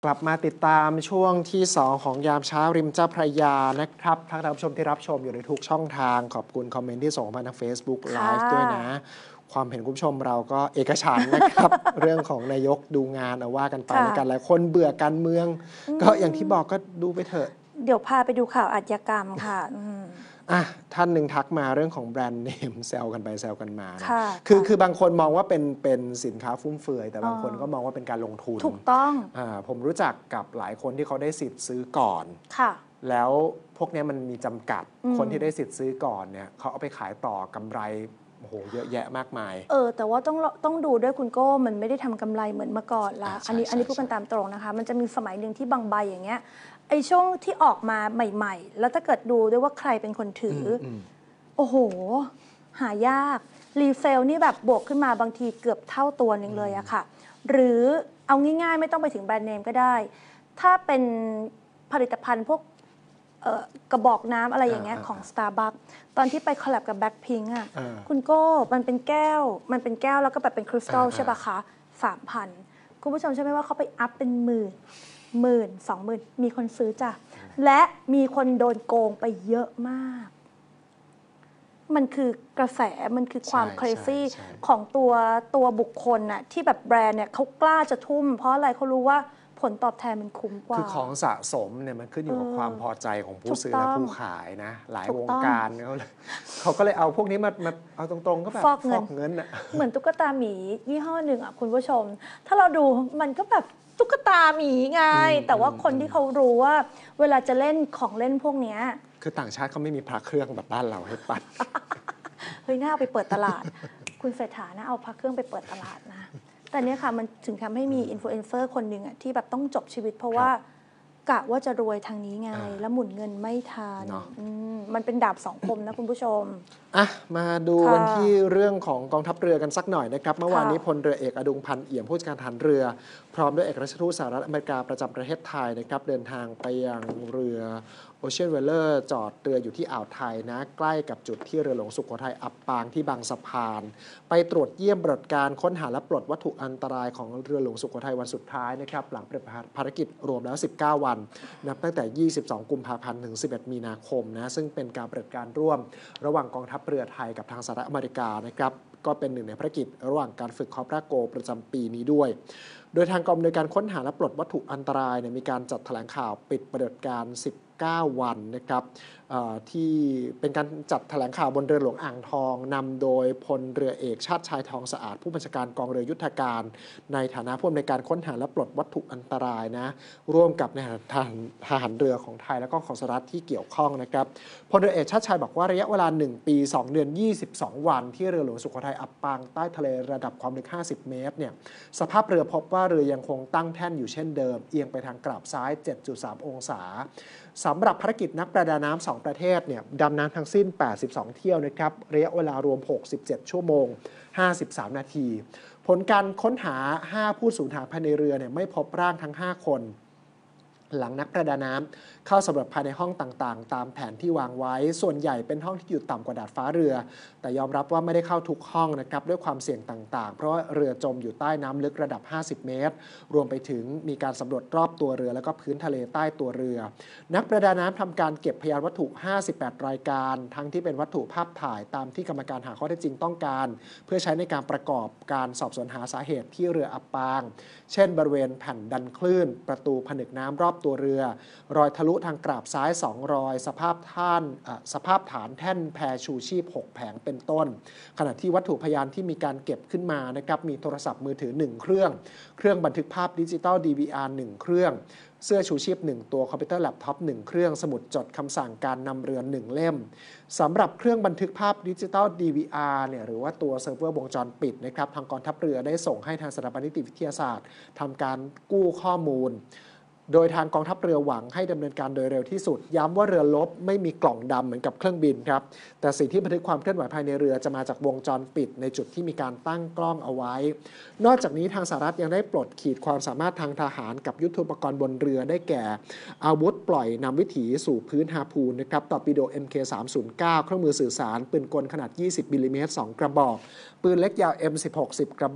กลับมาติดตามช่วงที่2ของยามเช้าริมเจ้าพระยานะครับทั้งท่านผู้ชมที่รับชมอยู่ในทุกช่องทางขอบคุณคอมเมนต์ที่ส่งมาทาง Facebook Live ด้วยนะความเห็นคุณผู้ชมเราก็เอกฉันท์นะครับ เรื่องของนายกดูงานเอาว่ากันไปในการหลายคนเบื่อการเมืองก็อย่างที่บอกก็ดูไปเถอะเดี๋ยวพาไปดูข่าวอาชญากรรมค่ะท่านหนึ่งทักมาเรื่องของแบรนด์เนมแซวกันไปแซวกันมานะคือบางคนมองว่าเป็นสินค้าฟุ่มเฟือยแต่บางคนก็มองว่าเป็นการลงทุนถูกต้องผมรู้จักกับหลายคนที่เขาได้สิทธิ์ซื้อก่อนแล้วพวกนี้มันมีจำกัดคนที่ได้สิทธิ์ซื้อก่อนเนี่ยเขาเอาไปขายต่อกำไรโอ้โหเยอะแยะมากมายแต่ว่าต้องดูด้วยคุณโก้มันไม่ได้ทำกำไรเหมือนเมื่อก่อนละอันนี้พูดกันตามตรงนะคะมันจะมีสมัยหนึ่งที่บางใบอย่างเงี้ยไอ้ช่วงที่ออกมาใหม่ๆแล้วถ้าเกิดดูด้วยว่าใครเป็นคนถือโอ้โหหายากรีเซลนี่แบบบวกขึ้นมาบางทีเกือบเท่าตัวนึงเลยอะค่ะหรือเอาง่ายๆไม่ต้องไปถึงแบรนด์เนมก็ได้ถ้าเป็นผลิตภัณฑ์พวกกระบอกน้ำอะไรอย่างเงี้ยของ Starbucks ตอนที่ไปคอลแลบกับ Blackpink อ่ะคุณโก้มันเป็นแก้วแล้วก็แบบเป็นคริสตัลใช่ป่ะคะ 3,000 คุณผู้ชมใช่ไหมว่าเขาไปอัพเป็นหมื่น 20,000 มีคนซื้อจ้ะและมีคนโดนโกงไปเยอะมากมันคือกระแสมันคือความ crazy ของตัวบุคคลน่ะที่แบบแบรนด์เนี่ยเขากล้าจะทุ่มเพราะอะไรเขารู้ว่าผลตอบแทนมันคุ้มกว่าคือของสะสมเนี่ยมันขึ้นอยู่กับความพอใจของผู้ซื้อและผู้ขายนะหลายวงการเขาก็เลยเอาพวกนี้มาเอาตรงๆก็แบบฟอกเงินอะเหมือนตุ๊กตาหมียี่ห้อหนึ่งอ่ะคุณผู้ชมถ้าเราดูมันก็แบบตุ๊กตาหมีไงแต่ว่าคนที่เขารู้ว่าเวลาจะเล่นของเล่นพวกนี้คือต่างชาติเขาไม่มีพระเครื่องแบบบ้านเราให้ปั่นเฮ้ยน่าเอาไปเปิดตลาดคุณเศรษฐาน่าเอาพระเครื่องไปเปิดตลาดนะแต่เนี้ยค่ะมันถึงทำให้มีอินฟลูเอนเซอร์คนหนึ่งอ่ะที่แบบต้องจบชีวิตเพราะว่ากะว่าจะรวยทางนี้ไงแล้วหมุนเงินไม่ทันมันเป็นดาบสองคมนะคุณผู้ชมมาดูกันที่เรื่องของกองทัพเรือกันสักหน่อยนะครับเมื่อวานนี้พลเรือเอกอดุงพันธ์เอี่ยมผู้จัดการทหารเรือพร้อมด้วยเอกราชทูตสหรัฐอเมริกาประจำประเทศไทยนะครับเดินทางไปยังเรือโอเชียนเวลเลอร์จอดเรืออยู่ที่อ่าวไทยนะใกล้กับจุดที่เรือหลวงสุโขทัยอับปางที่บางสะพานไปตรวจเยี่ยมปฏิบัติการค้นหาและปลดวัตถุอันตรายของเรือหลวงสุโขทัยวันสุดท้ายนะครับหลังปฏิบัติภารกิจรวมแล้ว19วันนับตั้งแต่22กุมภาพันธ์ถึง11มีนาคมนะซึ่งเป็นการปฏิบัติการร่วมระหว่างกองทัพเรือไทยกับทางสหรัฐอเมริกานะครับก็เป็นหนึ่งในภารกิจระหว่างการฝึกคอปราโกประจำปีนี้ด้วยโดยทางกองอำนวยการค้นหาและปลดวัตถุอันตรายมีการจัดแถลงข่าวปิดปฏิบัติการ19วันนะครับที่เป็นการจัดแถลงข่าวบนเรือหลวงอ่างทองนำโดยพลเรือเอกชาติชายทองสะอาดผู้บัญชาการกองเรือยุทธการในฐานะผู้อำนวยการค้นหาและปลดวัตถุอันตรายนะร่วมกับในทหารเรือของไทยและก็ของสหรัฐที่เกี่ยวข้องนะครับพลเรือเอกชาติชายบอกว่าระยะเวลา1ปี2เดือน22วันที่เรือหลวงสุโขทัยอับปางใต้ทะเลระดับความลึก50เมตรเนี่ยสภาพเรือพบว่าเรือยังคงตั้งแท่นอยู่เช่นเดิมเอียงไปทางกราบซ้าย 7.3 องศาสำหรับภารกิจนักประดาน้ำ2ประเทศเนี่ยดำน้ำทั้งสิ้น82เที่ยวนะครับระยะเวลารวม67ชั่วโมง53นาทีผลการค้นหา5ผู้สูญหายภายในเรือเนี่ยไม่พบร่างทั้ง5คนหลังนักประดาน้ำเข้าสำรวจภายในห้องต่างๆตามแผนที่วางไว้ส่วนใหญ่เป็นห้องที่อยู่ต่ำกว่าดาดฟ้าเรือแต่ยอมรับว่าไม่ได้เข้าทุกห้องนะครับด้วยความเสี่ยงต่างๆเพราะว่าเรือจมอยู่ใต้น้ำลึกระดับ50เมตรรวมไปถึงมีการสำรวจรอบตัวเรือแล้วก็พื้นทะเลใต้ตัวเรือนักประดาน้ำทำการเก็บพยานวัตถุ58รายการทั้งที่เป็นวัตถุภาพถ่ายตามที่กรรมการหาข้อเท็จจริงต้องการเพื่อใช้ในการประกอบการสอบสวนหาสาเหตุที่เรืออับปางเช่นบริเวณแผ่นดันคลื่นประตูผนึกน้ำรอบตัวเรือรอยทะลุทางกราบซ้าย2รอยสภาพฐานแท่นแพชูชีพ6แผงเป็นต้นขณะที่วัตถุพยานที่มีการเก็บขึ้นมานะครับมีโทรศัพท์มือถือ1เครื่องบันทึกภาพดิจิตอล DVR 1เครื่องเสื้อชูชีพ1ตัวคอมพิวเตอร์แล็ปท็อป1เครื่องสมุดจดคำสั่งการนำเรือ1เล่มสำหรับเครื่องบันทึกภาพดิจิตอล DVR เนี่ยหรือว่าตัวเซิร์ฟเวอร์วงจรปิดนะครับทางกองทัพเรือได้ส่งให้ทางสถาบันนิติวิทยาศาสตร์ทำการกู้ข้อมูลโดยทางกองทัพเรือหวังให้ดำเนินการโดยเร็วที่สุดย้ำว่าเรือรบไม่มีกล่องดำเหมือนกับเครื่องบินครับแต่สิ่งที่บันทึกความเคลื่อนไหวภายในเรือจะมาจากวงจรปิดในจุดที่มีการตั้งกล้องเอาไว้นอกจากนี้ทางสหรัฐยังได้ปลดขีดความสามารถทางทหารกับยุทโธปกรณ์บนเรือได้แก่อาวุธปล่อยนำวิถีสู่พื้นฮาพูนนะครับตอร์ปิโด MK309 เครื่องมือสื่อสารปืนกลขนาด20มิลลิเมตร2กระบอกปืนเล็กยาว M16 10กระบอก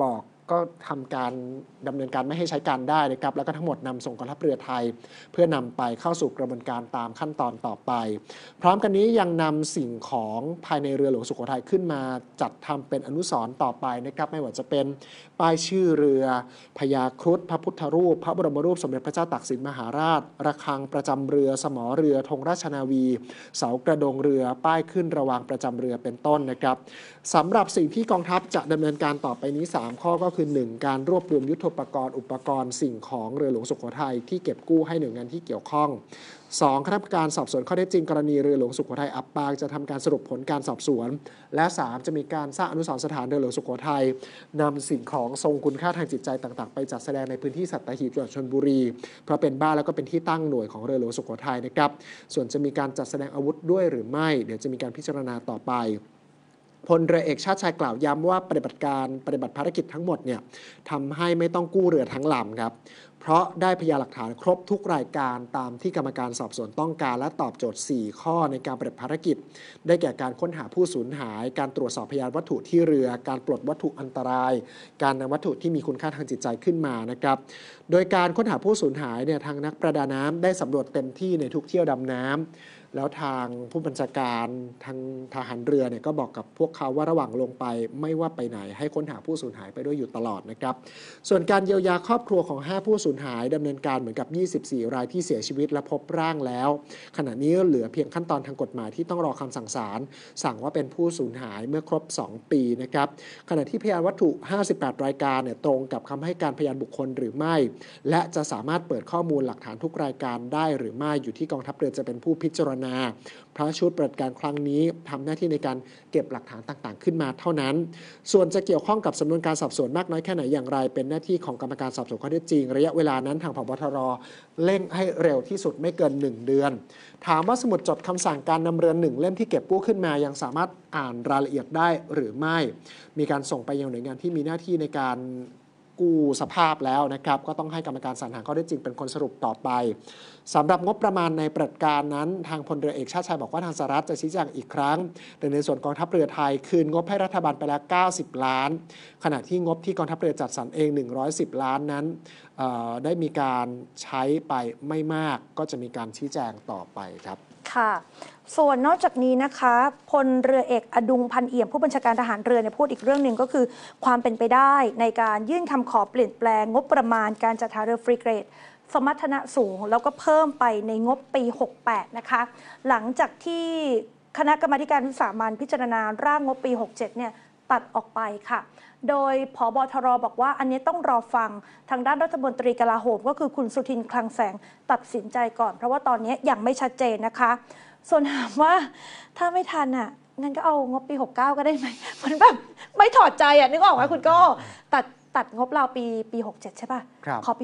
ก็ทำการดำเนินการไม่ให้ใช้การได้นะครับแล้วก็ทั้งหมดนำส่งกองทัพเรือไทยเพื่อนำไปเข้าสู่กระบวนการตามขั้นตอนต่อไปพร้อมกันนี้ยังนำสิ่งของภายในเรือหลวงสุโขทัยขึ้นมาจัดทำเป็นอนุสรณ์ต่อไปนะครับไม่ว่าจะเป็นป้ายชื่อเรือพญาครุฑพระพุทธรูปพระบรมรูปสมเด็จพระเจ้าตากสินมหาราชระฆังประจำเรือสมอเรือธงราชนาวีเสากระโดงเรือป้ายขึ้นระวางประจำเรือเป็นต้นนะครับสำหรับสิ่งที่กองทัพจะดำเนินการต่อไปนี้3ข้อก็คือ 1. การรวบรวมยุทโธปกรณ์อุปกรณ์สิ่งของเรือหลวงสุโขทัยที่เก็บกู้ให้หน่วยงานที่เกี่ยวข้อง 2. คณะกรรมการสอบสวนข้อเท็จจริงกรณีเรือหลวงสุโขทัยอับปางจะทำการสรุปผลการสอบสวนและ 3. จะมีการสร้างอนุสรณ์สถานเรือหลวงสุโขทัยนำสิ่งของทรงคุณค่าทางจิตใจต่างๆไปจัดแสดงในพื้นที่สัตหีบจังหวัดชลบุรีเพราะเป็นบ้านแล้วก็เป็นที่ตั้งหน่วยของเรือหลวงสุโขทัยนะครับส่วนจะมีการจัดแสดงอาวุธด้วยหรือไม่เดี๋ยวจะมีการพิจารณาต่อไปพลเรือเอกชาติชายกล่าวย้ำว่าปฏิบัติภารกิจทั้งหมดเนี่ยทำให้ไม่ต้องกู้เรือทั้งลำครับเพราะได้พยานหลักฐานครบทุกรายการตามที่กรรมการสอบสวนต้องการและตอบโจทย์ 4 ข้อในการปฏิบัติภารกิจได้แก่การค้นหาผู้สูญหายการตรวจสอบพยานวัตถุที่เรือการปลดวัตถุอันตรายการนำวัตถุที่มีคุณค่าทางจิตใจขึ้นมานะครับโดยการค้นหาผู้สูญหายเนี่ยทางนักประดาน้ำได้สำรวจเต็มที่ในทุกเที่ยวดำน้ำแล้วทางผู้บัญชาการทางทหารเรือเนี่ยก็บอกกับพวกเขาว่าระหว่างลงไปไม่ว่าไปไหนให้ค้นหาผู้สูญหายไปด้วยอยู่ตลอดนะครับส่วนการเยียวยาครอบครัวของ5ผู้สูญหายดำเนินการเหมือนกับ24รายที่เสียชีวิตและพบร่างแล้วขณะนี้เหลือเพียงขั้นตอนทางกฎหมายที่ต้องรอคำสั่งศาลสั่งว่าเป็นผู้สูญหายเมื่อครบ2ปีนะครับขณะที่พยานวัตถุ58รายการเนี่ยตรงกับคำให้การพยานบุคคลหรือไม่และจะสามารถเปิดข้อมูลหลักฐานทุกรายการได้หรือไม่อยู่ที่กองทัพเรือจะเป็นผู้พิจารณาเพราะชุดปฏิบัติการครั้งนี้ทำหน้าที่ในการเก็บหลักฐานต่างๆขึ้นมาเท่านั้นส่วนจะเกี่ยวข้องกับสำนวนการสอบสวนมากน้อยแค่ไหนอย่างไรเป็นหน้าที่ของกรรมการสอบสวนข้อเท็จจริงระยะเวลานั้นทางผบ.ทร.เร่งให้เร็วที่สุดไม่เกิน1เดือนถามว่าสมุดจดคำสั่งการนำเรือ1เล่มที่เก็บกู้ขึ้นมายังสามารถอ่านรายละเอียดได้หรือไม่มีการส่งไปยังหน่วยงานที่มีหน้าที่ในการกู้สภาพแล้วนะครับก็ต้องให้กรรมการสรรหาข้อเท็จจริงเป็นคนสรุปต่อไปสำหรับงบประมาณในปฏิบัติการนั้นทางพลเรือเอกชาติชายบอกว่าทางสหรัฐจะชี้แจงอีกครั้งโดยในส่วนกองทัพเรือไทยคืนงบให้รัฐบาลไปแล้ว90ล้านขณะที่งบที่กองทัพเรือจัดสรรเอง110ล้านนั้นได้มีการใช้ไปไม่มากก็จะมีการชี้แจงต่อไปครับค่ะส่วนนอกจากนี้นะคะพลเรือเอกอดุงพันเอี่ยมผู้บัญชาการทหารเรือเนี่ยพูดอีกเรื่องหนึ่งก็คือความเป็นไปได้ในการยื่นคำขอเปลี่ยนแปลงงบประมาณการจัดหาเรือฟรีเกรดสมรรถนะสูงแล้วก็เพิ่มไปในงบปี68นะคะหลังจากที่คณะกรรมาการวิสามัญพิจารณาร่างงบปี67เนี่ยตัดออกไปค่ะโดยผบ.ทร.บอกว่าอันนี้ต้องรอฟังทางด้านรัฐมนตรีกลาโหมก็คือคุณสุทินคลังแสงตัดสินใจก่อนเพราะว่าตอนนี้ยังไม่ชัดเจนนะคะส่วนถามว่าถ้าไม่ทันอ่ะงั้นก็เอางบปี69ก็ได้ไหมมันแบบไม่ถอดใจอ่ะนึกออกไหมคุณก็ตัดงบเราปี67ใช่ป่ะขอปี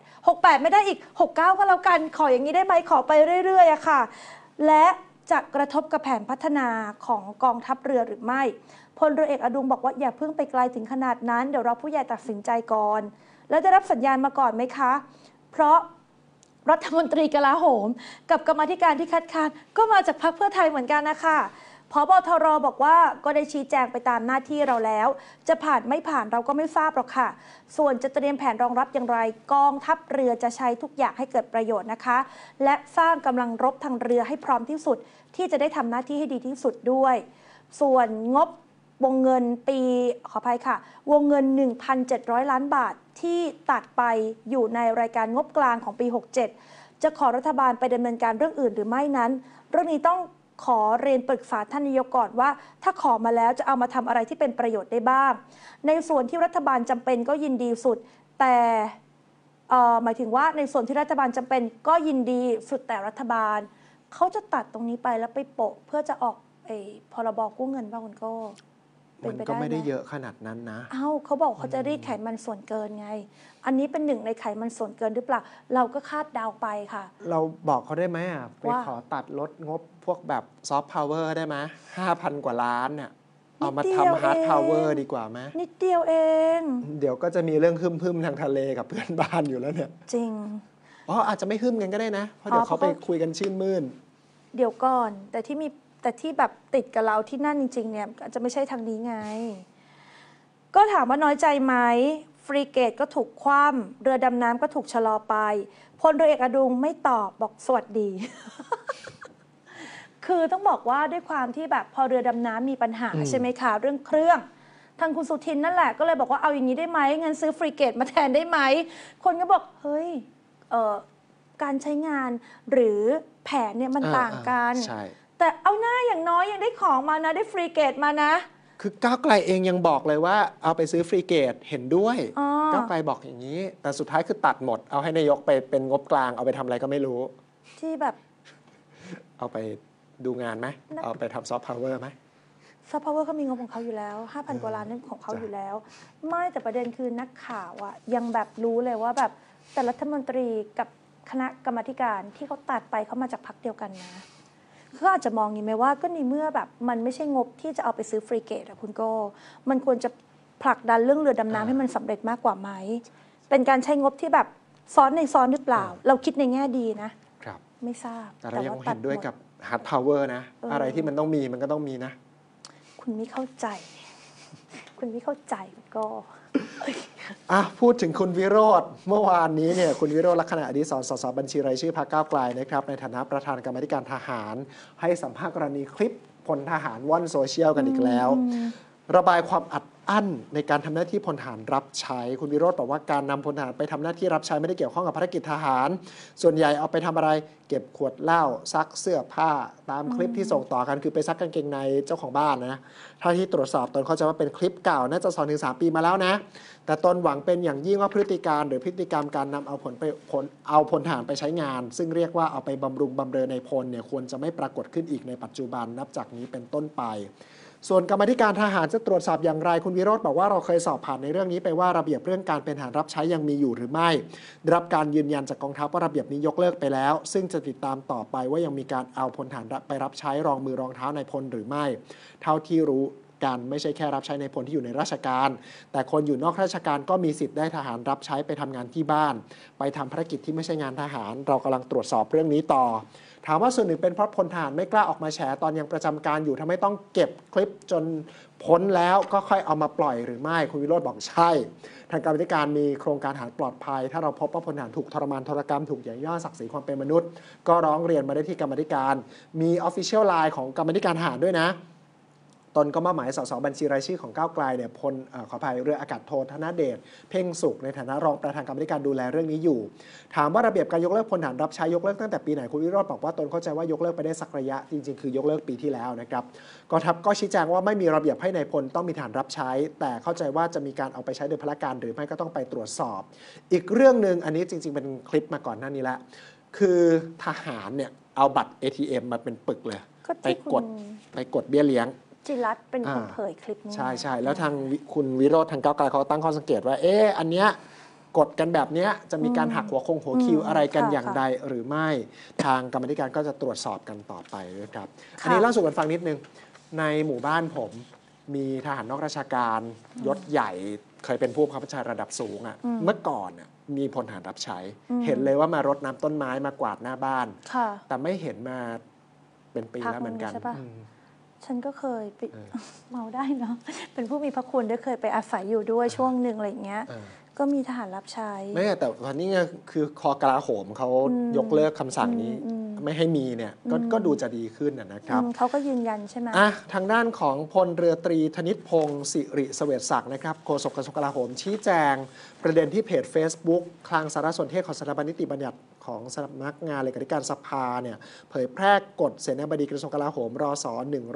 68ไม่ได้อีก69ก็แล้วกันขออย่างนี้ได้ไหมขอไปเรื่อยๆอะค่ะและจะกระทบกับแผนพัฒนาของกองทัพเรือหรือไม่พลเรือเอกอดุงบอกว่าอย่าเพิ่งไปไกลถึงขนาดนั้นเดี๋ยวเราผู้ใหญ่ตัดสินใจก่อนแล้วได้รับสัญญาณมาก่อนไหมคะเพราะรัฐมนตรีกลาโหมกับกรรมาธิการที่คัดค้านก็มาจากพรรคเพื่อไทยเหมือนกันนะคะผบ.ทร.บอกว่าก็ได้ชี้แจงไปตามหน้าที่เราแล้วจะผ่านไม่ผ่านเราก็ไม่ทราบหรอกค่ะส่วนจะเตรียมแผนรองรับอย่างไรกองทัพเรือจะใช้ทุกอย่างให้เกิดประโยชน์นะคะและสร้างกำลังรบทางเรือให้พร้อมที่สุดที่จะได้ทำหน้าที่ให้ดีที่สุดด้วยส่วนงบวงเงินขออภัยค่ะวงเงิน 1,700 ล้านบาทที่ตัดไปอยู่ในรายการงบกลางของปี67จะขอรัฐบาลไปดำเนินการเรื่องอื่นหรือไม่นั้นเรื่องนี้ต้องขอเรียนปรึกษาท่านนายกก่อนว่าถ้าขอมาแล้วจะเอามาทำอะไรที่เป็นประโยชน์ได้บ้างในส่วนที่รัฐบาลจำเป็นก็ยินดีสุดแต่หมายถึงว่าในส่วนที่รัฐบาลจำเป็นก็ยินดีสุดแต่รัฐบาลเขาจะตัดตรงนี้ไปแล้วไปโปะเพื่อจะออกพรบกู้เงินบ้างคุณโก้มันก็ไม่ได้เยอะขนาดนั้นนะเขาบอกเขาจะรีดไขมันส่วนเกินไงอันนี้เป็นหนึ่งในไขมันส่วนเกินหรือเปล่าเราก็คาดเดาไปค่ะเราบอกเขาได้ไหมไปขอตัดลดงบพวกแบบซอฟต์พาวเวอร์ได้ไหม5,000 กว่าล้านเนี่ยเอามาทำฮาร์ดพาวเวอร์ดีกว่าไหมนิดเดียวเองเดี๋ยวก็จะมีเรื่องฮึ่มๆทางทะเลกับเพื่อนบ้านอยู่แล้วเนี่ยจริงอาจจะไม่ฮึ่มกันก็ได้นะเพราะเดี๋ยวเขาไปคุยกันชื่นมื่นเดี๋ยวก่อนแต่ที่แบบติดกับเราที่นั่นจริงๆเนี่ยจะไม่ใช่ทางนี้ไงก็ถามว่าน้อยใจไหมฟรีเกตก็ถูกคว่ำเรือดำน้ำก็ถูกชะลอไปพลเรือเอกอดุงไม่ตอบบอกสวัสดี คือต้องบอกว่าด้วยความที่แบบพอเรือดำน้ำมีปัญหาใช่ไหมคะเรื่องเครื่องทางคุณสุทินนั่นแหละก็เลยบอกว่าเอาอย่างนี้ได้ไหมงั้นซื้อฟรีเกตมาแทนได้ไหมคนก็บอกเฮ้ยการใช้งานหรือแผนเนี่ยมันต่างกันแต่เอาหน้าอย่างน้อยยังได้ของมานะได้ฟรีเกตมานะคือก้าวไกลเองยังบอกเลยว่าเอาไปซื้อฟรีเกตเห็นด้วยก้าวไกลบอกอย่างนี้แต่สุดท้ายคือตัดหมดเอาให้นายกไปเป็นงบกลางเอาไปทำอะไรก็ไม่รู้ที่แบบเอาไปดูงานไหมเอาไปทำซอฟต์พาวเวอร์ไหมซอฟต์พาวเวอร์ก็มีงบของเขาอยู่แล้ว 5,000 กว่าล้านนั่นของเขาอยู่แล้วไม่แต่ประเด็นคือนักข่าวอะยังแบบรู้เลยว่าแบบแต่รัฐมนตรีกับคณะกรรมาธิการที่เขาตัดไปเขามาจากพรรคเดียวกันนะเขาอาจจะมองอย่างไหมว่าก็ในเมื่อแบบมันไม่ใช่งบที่จะเอาไปซื้อฟรีเกตอะคุณโก้มันควรจะผลักดันเรื่องเรือดำน้ำให้มันสำเร็จมากกว่าไหมเป็นการใช้งบที่แบบซ้อนในซ้อนหรือเปล่าเราคิดในแง่ดีนะครับไม่ทราบแต่เรายังเห็นด้วยกับฮาร์ดพาวเวอร์นะอะไรที่มันต้องมีมันก็ต้องมีนะคุณไม่เข้าใจคุณไม่เข้าใจก็พูดถึงคุณวิโรจน์เมื่อวานนี้เนี่ยคุณวิโรจน์ลักษณะอดีศร สสบัญชีรายชื่อพรรคก้าวไกลนะครับในฐานะประธานกรรมาธิการทหารให้สัมภาษณ์กรณีคลิปพลทหารว่อนโซเชียลกันอีกแล้วระบายความอัดอั้นในการทำหน้าที่พลทหารรับใช้คุณวิโรจน์บอกว่าการนำพลทหารไปทำหน้าที่รับใช้ไม่ได้เกี่ยวข้องกับภารกิจทหารส่วนใหญ่เอาไปทำอะไรเก็บขวดเหล้าซักเสื้อผ้าตามคลิปที่ส่งต่อกันคือไปซักกางเกงในเจ้าของบ้านนะถ้าที่ตรวจสอบตนเข้าใจว่าเป็นคลิปเก่าน่าจะ 2-3 ปีมาแล้วนะแต่ตนหวังเป็นอย่างยิ่งว่าพฤติการหรือพฤติกรรมการนำเอาพลทหารไปใช้งานซึ่งเรียกว่าเอาไปบำรุงบำเรอในพลเนี่ยควรจะไม่ปรากฏขึ้นอีกในปัจจุบันนับจากนี้เป็นต้นไปส่วนกรรมาธิการทหารจะตรวจสอบอย่างไรคุณวิโรจน์บอกว่าเราเคยสอบผ่านในเรื่องนี้ไปว่าระเบียบเรื่องการเป็นทหารรับใช้ยังมีอยู่หรือไม่ได้รับการยืนยันจากกองทัพว่าระเบียบนี้ยกเลิกไปแล้วซึ่งจะติดตามต่อไปว่ายังมีการเอาพลทหารไปรับใช้รองมือรองเท้าในพลหรือไม่เท่าที่รู้กันไม่ใช่แค่รับใช้ในพลที่อยู่ในราชการแต่คนอยู่นอกราชการก็มีสิทธิ์ได้ทหารรับใช้ไปทำงานที่บ้านไปทำภารกิจที่ไม่ใช่งานทหารเรากำลังตรวจสอบเรื่องนี้ต่อถามว่าส่วนหนึ่งเป็นเพราะพลทหารไม่กล้าออกมาแฉตอนยังประจำการอยู่ทำให้ต้องเก็บคลิปจนพ้นแล้วก็ค่อยเอามาปล่อยหรือไม่คุณวิโรจน์บอกใช่ทางกรรมาธิการมีโครงการทหารปลอดภัยถ้าเราพบว่าพลทหารถูกทรมานทรกรรมถูกหยั่งย่อศักดิ์ศรีความเป็นมนุษย์ก็ร้องเรียนมาได้ที่กรรมาธิการมี Official Line ของกรรมาธิการทหารด้วยนะตนก็มอบหมายสสบัญชีรายชื่อของก้าวไกลเนี่ยขออภัยเรืออากาศโทธนเดชเพ่งสุขในฐานะรองประธานกรรมการดูแลเรื่องนี้อยู่ถามว่าระเบียบการยกเลิกพลทหารรับใช้ยกเลิกตั้งแต่ปีไหนคุณวิโรจน์บอกว่าตนเข้าใจว่ายกเลิกไปได้สักระยะจริงๆคือยกเลิกปีที่แล้วนะครับกองทัพก็ชี้แจงว่าไม่มีระเบียบให้นายพลต้องมีทหารรับใช้แต่เข้าใจว่าจะมีการเอาไปใช้โดยพละการหรือไม่ก็ต้องไปตรวจสอบอีกเรื่องนึงอันนี้จริงๆเป็นคลิปมาก่อนหน้านี้แล้วคือทหารเนี่ยเอาบัตร ATM มาเป็นปึกเลยไปกดเบี้ยเลี้ยงจิรัตน์เป็นคนเผยคลิปนี้ใช่แล้วทางคุณวิโรจน์ทางก้าวไกลเขาตั้งข้อสังเกตว่าอันเนี้ยกดกันแบบเนี้ยจะมีการหักหัวคิวอะไรกันอย่างใดหรือไม่ทางกรรมธิการก็จะตรวจสอบกันต่อไปนะครับอันนี้เล่าสู่กันฟังนิดนึงในหมู่บ้านผมมีทหารนอกราชการยศใหญ่เคยเป็นผู้บังคับบัญชาระดับสูงอ่ะเมื่อก่อนมีพลทหารรับใช้เห็นเลยว่ามารดน้ำต้นไม้มากวาดหน้าบ้านแต่ไม่เห็นมาเป็นปีแล้วเหมือนกันฉันก็เคยเมาได้เนาะเป็นผู้มีพระคุณได้เคยไปอาศัยอยู่ด้วยช่วงหนึ่งอะไรอย่างเงี้ยก็มีทหารรับใช้ไม่แต่ตอนนี้คือคอกลาโหมเขายกเลิกคำสั่งนี้ไม่ให้มีเนี่ยก็ดูจะดีขึ้นนะครับเขาก็ยืนยันใช่ไหมทางด้านของพลเรือตรีธนิตพงศ์สิริเสวตศักดิ์นะครับโฆษกกระทรวงกลาโหมชี้แจงประเด็นที่เพจ Facebook คลังสารสนเทศของสถาบันนิติบัญญัติของสำนักงานเลขาธิการสภาเนี่ยเผยแพร่กฎเสนาบดีกระทรวงกลาโหมรศ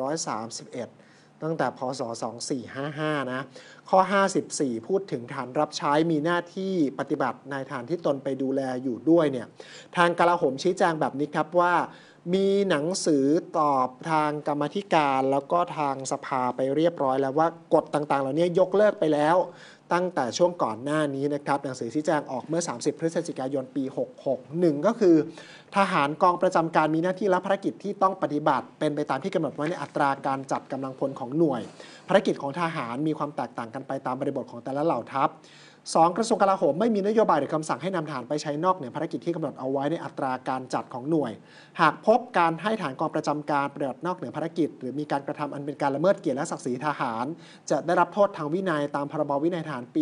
131ตั้งแต่พศ2455นะข้อ54พูดถึงฐานรับใช้มีหน้าที่ปฏิบัติในฐานที่ตนไปดูแลอยู่ด้วยเนี่ยทางกลาโหมชี้แจงแบบนี้ครับว่ามีหนังสือตอบทางกรรมาธิการแล้วก็ทางสภาไปเรียบร้อยแล้วว่ากฎต่างๆเหล่านี้ยกเลิกไปแล้วตั้งแต่ช่วงก่อนหน้านี้นะครับหนังสือชี้แจงออกเมื่อ30พฤศจิกายนปี66 1ก็คือทหารกองประจำการมีหน้าที่และภารกิจที่ต้องปฏิบัติเป็นไปตามที่กำหนดไว้ในอัตราการจัดกำลังพลของหน่วยภารกิจของทหารมีความแตกต่างกันไปตามบริบทของแต่ละเหล่าทัพ 2. กระทรวงกลาโหมไม่มีนโยบายหรือคำสั่งให้นำทหารไปใช้นอกเหนือภารกิจที่กำหนดเอาไว้ในอัตราการจัดของหน่วย หากพบการให้ฐานกองประจำการปฏิบัตินอกเหนือภารกิจหรือมีการกระทำอันเป็นการละเมิดเกียรติและศักดิ์ศรีทหารจะได้รับโทษทางวินัยตามพรบวินัยทหารปี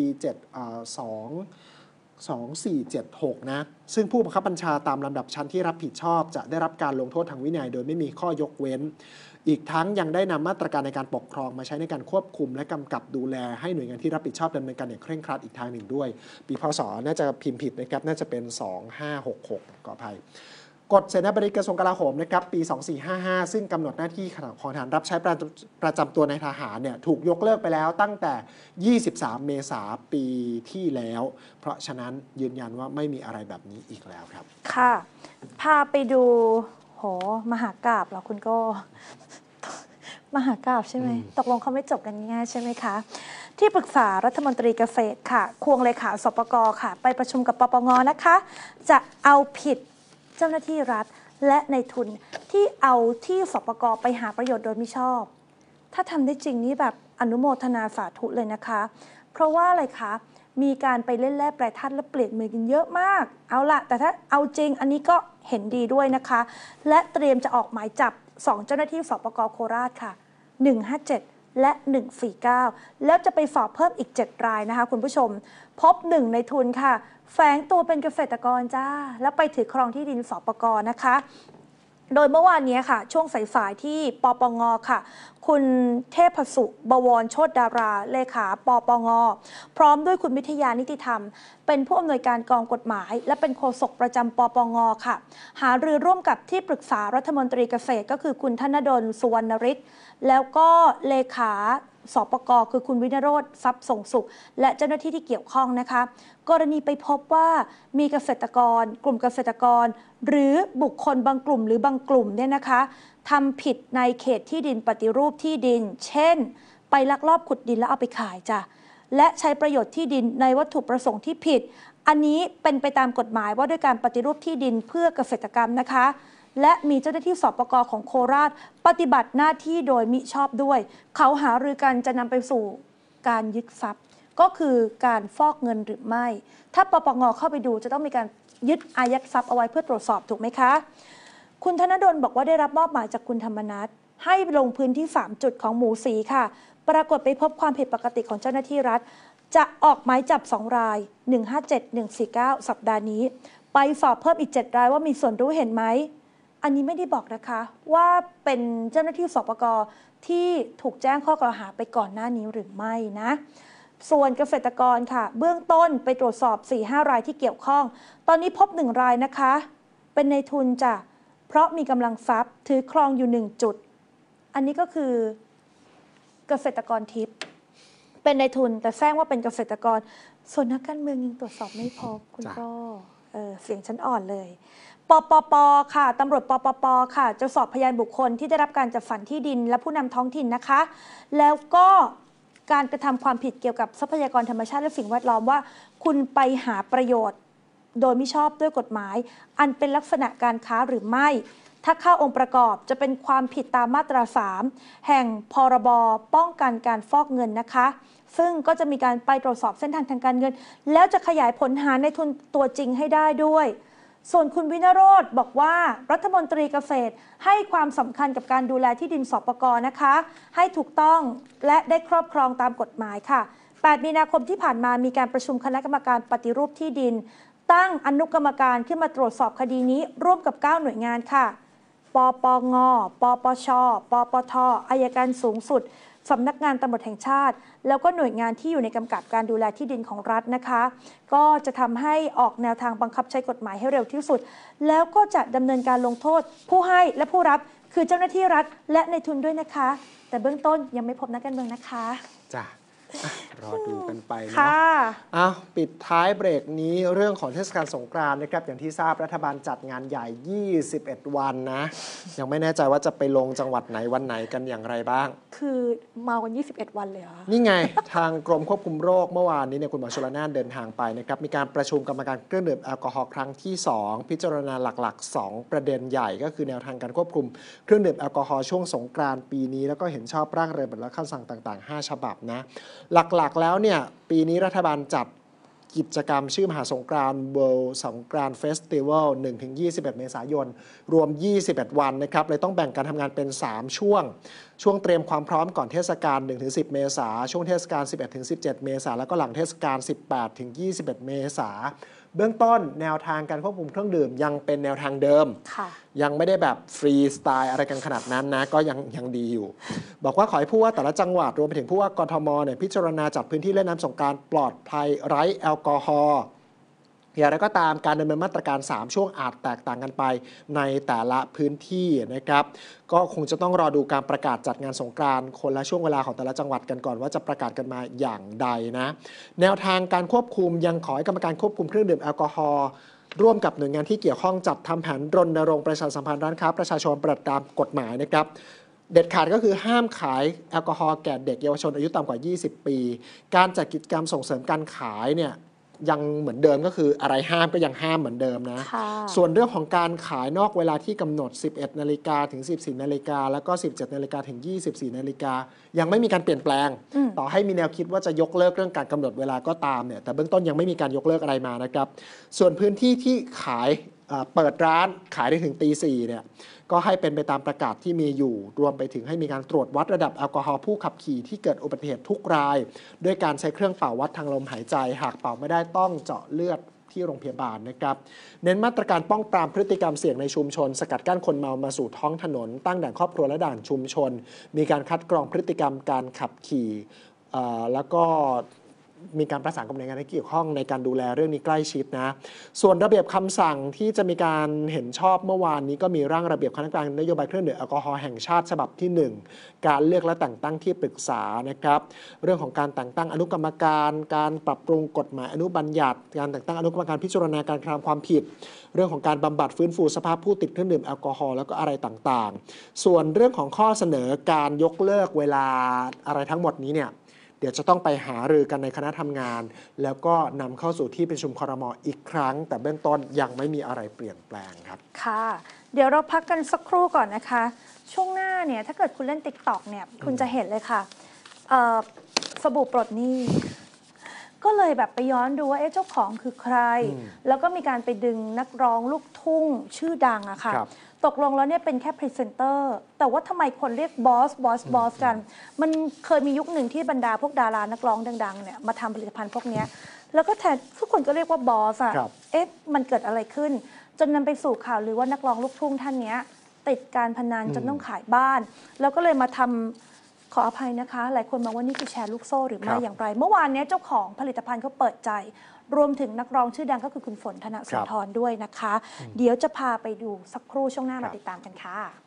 2476 นะซึ่งผู้บังคับบัญชาตามลำดับชั้นที่รับผิดชอบจะได้รับการลงโทษทางวินัยโดยไม่มีข้อยกเว้นอีกทั้งยังได้นำมาตรการในการปกครองมาใช้ในการควบคุมและกำกับดูแลให้หน่วยงานที่รับผิดชอบดำเนินการอย่างเคร่งครัดอีกทางหนึ่งด้วยปีพศน่าจะพิมพ์ผิดนะครับน่าจะเป็น2566ขออภัยกฎเสนาบดีกระทรวงกลาโหมนะครับปี2455ซึ่งกำหนดหน้าที่ของทหารรับใช้ประจำตัวในทหารเนี่ยถูกยกเลิกไปแล้วตั้งแต่23 เมษายนปีที่แล้วเพราะฉะนั้นยืนยันว่าไม่มีอะไรแบบนี้อีกแล้วครับค่ะพาไปดูโหมหากาพย์เหรอคุณก็มหากาพย์ใช่ไหมตกลงเขาไม่จบกันง่ายใช่ไหมคะที่ปรึกษารัฐมนตรีเกษตรค่ะควงเลขาสปก.ค่ะไปประชุมกับปปง.นะคะจะเอาผิดเจ้าหน้าที่รัฐและในทุนที่เอาที่สปก.ไปหาประโยชน์โดยมิชอบถ้าทำได้จริงนี่แบบอนุโมทนาสาธุเลยนะคะเพราะว่าอะไรคะมีการไปเล่นแร่แปรธาตุและเปลี่ยนมือกันเยอะมากเอาละแต่ถ้าเอาจริงอันนี้ก็เห็นดีด้วยนะคะและเตรียมจะออกหมายจับ2เจ้าหน้าที่สปก.โคราชค่ะ157และ149แล้วจะไปสอบเพิ่มอีก7รายนะคะคุณผู้ชมพบ1ในทุนค่ะแฝงตัวเป็นเกษตรกรจ้าแล้วไปถือครองที่ดินสปก.นะคะโดยเมื่อวานนี้ค่ะช่วงสายๆที่ปปง.ค่ะคุณเทพสุบวรโชติดาราเลขาปปง.พร้อมด้วยคุณวิทยานิติธรรมเป็นผู้อำนวยการกองกฎหมายและเป็นโฆษกประจำปปง.ค่ะหารือร่วมกับที่ปรึกษารัฐมนตรีเกษตรก็คือคุณธนดลสุวรรณฤทธิ์แล้วก็เลขาสปก.คือคุณวินโรจน์ทรัพย์ส่งสุขและเจ้าหน้าที่ที่เกี่ยวข้องนะคะกรณีไปพบว่ามีเกษตรกรกลุ่มเกษตรกรหรือบุคคลบางกลุ่มหรือบางกลุ่มเนี่ยนะคะทำผิดในเขตที่ดินปฏิรูปที่ดินเช่นไปลักลอบขุดดินแล้วเอาไปขายจ้ะและใช้ประโยชน์ที่ดินในวัตถุประสงค์ที่ผิดอันนี้เป็นไปตามกฎหมายว่าด้วยการปฏิรูปที่ดินเพื่อเกษตรกรรมนะคะและมีเจ้าหน้าที่สปก.ของโคราชปฏิบัติหน้าที่โดยมิชอบด้วยเขาหารือกันจะนำไปสู่การยึดทรัพย์ก็คือการฟอกเงินหรือไม่ถ้าปปง.เข้าไปดูจะต้องมีการยึดอายัดทรัพย์เอาไว้เพื่อตรวจสอบถูกไหมคะคุณธนดลบอกว่าได้รับมอบหมายจากคุณธรรมนัสให้ลงพื้นที่3จุดของหมู่สีค่ะปรากฏไปพบความผิดปกติของเจ้าหน้าที่รัฐจะออกหมายจับ2ราย157 149สัปดาห์นี้ไปสอบเพิ่มอีก7รายว่ามีส่วนรู้เห็นไหมอันนี้ไม่ได้บอกนะคะว่าเป็นเจ้าหน้าที่สปก.ที่ถูกแจ้งข้อกล่าวหาไปก่อนหน้านี้หรือไม่นะส่วนเกษตรกรค่ะเบื้องต้นไปตรวจสอบ 4-5 รายที่เกี่ยวข้องตอนนี้พบ1รายนะคะเป็นในทุนจ้ะเพราะมีกำลังทรัพย์ถือครองอยู่1จุดอันนี้ก็คือเกษตรกรทิพย์เป็นในทุนแต่แซงว่าเป็นเกษตรกรส่วนนักการเมืองยังตรวจสอบไม่พบคุณก็เสียงฉันอ่อนเลยปปป.ค่ะตำรวจปปป.ค่ะจะสอบพยานบุคคลที่ได้รับการจัดสรรที่ดินและผู้นำท้องถิ่นนะคะแล้วก็การกระทำความผิดเกี่ยวกับทรัพยากรธรรมชาติและสิ่งแวดล้อมว่าคุณไปหาประโยชน์โดยมิชอบด้วยกฎหมายอันเป็นลักษณะการค้าหรือไม่ถ้าเข้าองค์ประกอบจะเป็นความผิดตามมาตรา 3 แห่งพรบป้องกันการฟอกเงินนะคะซึ่งก็จะมีการไปตรวจสอบเส้นทางทางการเงินแล้วจะขยายผลหาในทุนตัวจริงให้ได้ด้วยส่วนคุณวินโรจน์บอกว่ารัฐมนตรีเกษตรให้ความสำคัญกับการดูแลที่ดินสปก.นะคะให้ถูกต้องและได้ครอบครองตามกฎหมายค่ะ8 มีนาคมที่ผ่านมามีการประชุมคณะกรรมการปฏิรูปที่ดินตั้งอนุกรรมการขึ้นมาตรวจสอบคดีนี้ร่วมกับ9หน่วยงานค่ะปปงปปชปปทอัยการสูงสุดสำนักงานตำรวจแห่งชาติแล้วก็หน่วยงานที่อยู่ในกำกับการดูแลที่ดินของรัฐนะคะก็จะทำให้ออกแนวทางบังคับใช้กฎหมายให้เร็วที่สุดแล้วก็จะดำเนินการลงโทษผู้ให้และผู้รับคือเจ้าหน้าที่รัฐและในทุนด้วยนะคะแต่เบื้องต้นยังไม่พบนักการเมืองนะคะจ้ะรอดูกันไปเนาะปิดท้ายเบรกนี้เรื่องของเทศกาลสงกรานต์นะครับอย่างที่ทราบรัฐบาลจัดงานใหญ่21 วันนะยังไม่แน่ใจว่าจะไปลงจังหวัดไหนวันไหนกันอย่างไรบ้างคือมาวัน21 วันเลยเหรอนี่ไง ทางกรมควบคุมโรคเมื่อวานนี้เนี่ยคุณหมอชลนานเดินทางไปนะครับมีการประชุมกรรมการเครื่องดื่มแอลกอฮอล์ครั้งที่2พิจารณาหลักๆ2ประเด็นใหญ่ก็คือแนวทางการควบคุมเครื่องดื่มแอลกอฮอล์ช่วงสงกรานต์ปีนี้แล้วก็เห็นชอบร่างระเบียบและคำสั่งต่างๆ5 ฉบับนะหลักๆแล้วเนี่ยปีนี้รัฐบาลจัดกิจกรรมชื่อมหาสงกรานต์ World สงกรานต์เฟสติวัล 1-21 เมษายนรวม 21 วันนะครับเลยต้องแบ่งการทำงานเป็น 3 ช่วงเตรียมความพร้อมก่อนเทศกาล 1-10 เมษายนช่วงเทศกาล 11-17 เมษายนแล้วก็หลังเทศกาล 18-21 เมษายนเบื้องต้นแนวทางการควบคุมเครื่องดื่มยังเป็นแนวทางเดิมยังไม่ได้แบบฟรีสไตล์อะไรกันขนาดนั้นนะก็ยังดีอยู่บอกว่าขอให้ผู้ว่าแต่ละจังหวัดรวมไปถึงผู้ว่ากทมเนี่ยพิจารณาจัดพื้นที่เล่นน้ำสงกรานต์ปลอดภัยไร้แอลกอฮอล์อย่างไรก็ตามการดำเนินมาตรการ3ช่วงอาจแตกต่างกันไปในแต่ละพื้นที่นะครับก็คงจะต้องรอดูการประกาศจัดงานสงกรานต์คนละช่วงเวลาของแต่ละจังหวัดกันก่อนว่าจะประกาศกันมาอย่างใดนะแนวทางการควบคุมยังขอให้กรรมการควบคุมเครื่องดื่มแอลกอฮอล์ร่วมกับหน่วยงานที่เกี่ยวข้องจัดทำแผนรณรงค์ประชาสัมพันธ์ร้านค้าประชาชนปฏิบัติตามกฎหมายนะครับเด็ดขาดก็คือห้ามขายแอลกอฮอล์แก่เด็กเยาวชนอายุต่ำกว่า20 ปีการจัดกิจกรรมส่งเสริมการขายเนี่ยยังเหมือนเดิมก็คืออะไรห้ามก็ยังห้ามเหมือนเดิมนะส่วนเรื่องของการขายนอกเวลาที่กำหนด 11 นาฬิกาถึง 14 นาฬิกาแล้วก็ 17 นาฬิกาถึง 24 นาฬิกายังไม่มีการเปลี่ยนแปลงต่อให้มีแนวคิดว่าจะยกเลิกเรื่องการกำหนดเวลาก็ตามเนี่ยแต่เบื้องต้นยังไม่มีการยกเลิกอะไรมานะครับส่วนพื้นที่ที่ขายเปิดร้านขายได้ถึงตี 4เนี่ยก็ให้เป็นไปตามประกาศที่มีอยู่รวมไปถึงให้มีการตรวจวัดระดับแอลกอฮอล์ผู้ขับขี่ที่เกิดอุบัติเหตุทุกรายด้วยการใช้เครื่องเป่าวัดทางลมหายใจหากเป่าไม่ได้ต้องเจาะเลือดที่โรงพยาบาลนะครับเน้นมาตรการป้องปรามพฤติกรรมเสี่ยงในชุมชนสกัดกั้นคนเมามาสู่ท้องถนนตั้งด่านครอบครัวและด่านชุมชนมีการคัดกรองพฤติกรรมการขับขี่แล้วก็มีการประสานกับหน่วยงานที่เกี่ยวข้องในการดูแลเรื่องนี้ใกล้ชิดนะส่วนระเบียบคำสั่งที่จะมีการเห็นชอบเมื่อวานนี้ก็มีร่างระเบียบคณะกรรมการนโยบายเครื่องดื่มแอลกอฮอล์แห่งชาติฉบับที่ 1การเลือกและแต่งตั้งที่ปรึกษานะครับเรื่องของการแต่งตั้งอนุกรรมการการปรับปรุงกฎหมายอนุบัญญัติการแต่งตั้งอนุกรรมการพิจารณาการกระทำความผิดเรื่องของการบำบัดฟื้นฟูสภาพผู้ติดเครื่องดื่มแอลกอฮอล์แล้วก็อะไรต่างๆส่วนเรื่องของข้อเสนอการยกเลิกเวลาอะไรทั้งหมดนี้เนี่ยเดี๋ยวจะต้องไปหารือกันในคณะทำงานแล้วก็นำเข้าสู่ที่ประชุมครม.อีกครั้งแต่เบื้องต้นยังไม่มีอะไรเปลี่ยนแปลงครับค่ะเดี๋ยวเราพักกันสักครู่ก่อนนะคะช่วงหน้าเนี่ยถ้าเกิดคุณเล่น TikTok เนี่ยคุณจะเห็นเลยค่ะสบู่ปลดหนี้ก็เลยแบบไปย้อนดูว่าเจ้าของคือใครแล้วก็มีการไปดึงนักร้องลูกทุ่งชื่อดังอะค่ะตกลงแล้วเนี่ยเป็นแค่พรีเซนเตอร์แต่ว่าทำไมคนเรียกบอสกันมันเคยมียุคหนึ่งที่บรรดาพวกดารานักร้องดังๆเนี่ยมาทำผลิตภัณฑ์พวกนี้แล้วก็แทนทุกคนก็เรียกว่าบอสอะมันเกิดอะไรขึ้นจนนำไปสู่ข่าวหรือว่านักร้องลูกทุ่งท่านนี้ติดการพนันจนต้องขายบ้านแล้วก็เลยมาทำขออภัยนะคะหลายคนมองว่านี่คือแชร์ลูกโซ่หรือไม่อย่างไรเมื่อวานนี้เจ้าของผลิตภัณฑ์เขาเปิดใจรวมถึงนักร้องชื่อดังก็คือคุณฝนธนสุนทรด้วยนะคะเดี๋ยวจะพาไปดูสักครู่ช่วงหน้ามาติดตามกันค่ะ